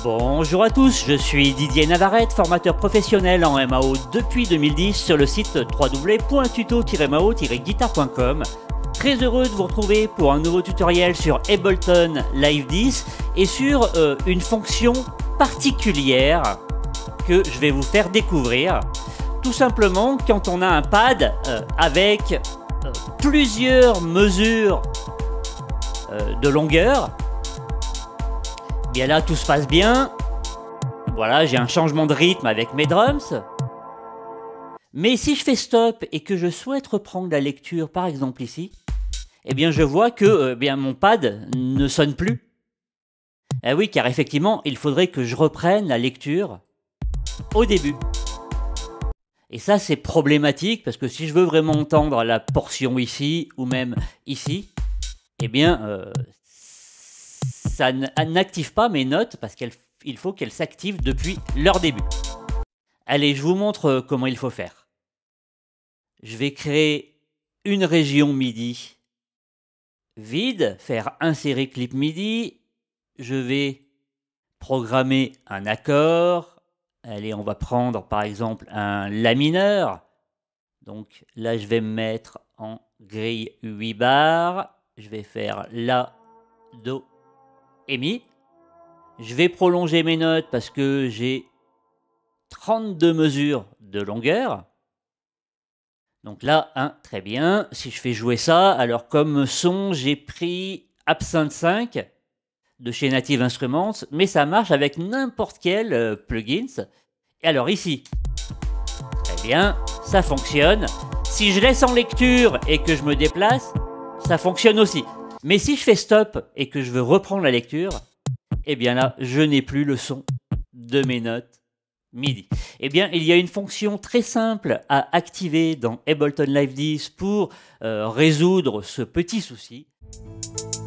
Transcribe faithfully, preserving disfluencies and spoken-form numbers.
Bonjour à tous, je suis Didier Navarrete, formateur professionnel en M A O depuis deux mille dix sur le site w w w point tuto tiret m a o tiret guitare point com. Très heureux de vous retrouver pour un nouveau tutoriel sur Ableton Live dix et sur euh, une fonction particulière que je vais vous faire découvrir. Tout simplement, quand on a un pad euh, avec euh, plusieurs mesures euh, de longueur, bien là tout se passe bien. Voilà, j'ai un changement de rythme avec mes drums. Mais si je fais stop et que je souhaite reprendre la lecture, par exemple ici, eh bien je vois que euh, bien, mon pad ne sonne plus. Eh oui, car effectivement, il faudrait que je reprenne la lecture au début. Et ça, c'est problématique, parce que si je veux vraiment entendre la portion ici, ou même ici, eh bien, euh, ça n'active pas mes notes, parce qu'il faut qu'elles s'activent depuis leur début. Allez, je vous montre comment il faut faire. Je vais créer une région MIDI vide, faire insérer clip MIDI. Je vais programmer un accord. Allez, on va prendre par exemple un La mineur. Donc là, je vais me mettre en grille huit bars. Je vais faire La, Do et Mi. Je vais prolonger mes notes parce que j'ai trente-deux mesures de longueur. Donc là, hein, très bien. Si je fais jouer ça, alors comme son, j'ai pris Absinthe cinq de chez Native Instruments, mais ça marche avec n'importe quel euh, plugin. Et alors ici, très bien, ça fonctionne. Si je laisse en lecture et que je me déplace, ça fonctionne aussi. Mais si je fais stop et que je veux reprendre la lecture, eh bien là, je n'ai plus le son de mes notes MIDI. Eh bien, il y a une fonction très simple à activer dans Ableton Live dix pour euh, résoudre ce petit souci.